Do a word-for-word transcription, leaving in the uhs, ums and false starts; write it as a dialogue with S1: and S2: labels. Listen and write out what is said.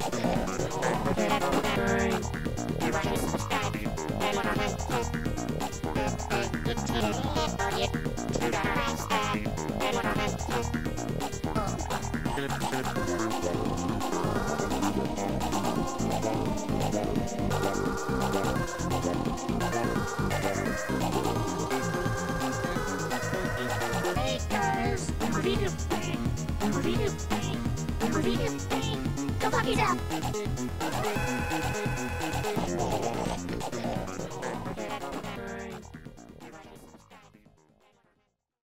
S1: Hey guys, review thing, review thing, review thing. Go fuck yourself.